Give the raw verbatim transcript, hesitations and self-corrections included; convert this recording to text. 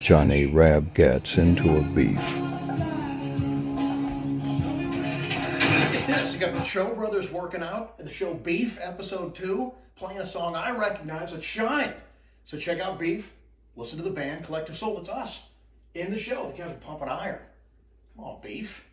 Johnny Rabb gets into a beef. Look at this. You got the Show Brothers working out in the show Beef, episode two, playing a song I recognize. It's Shine. So check out Beef. Listen to the band Collective Soul. It's us in the show. The guys are pumping iron. Come on, Beef.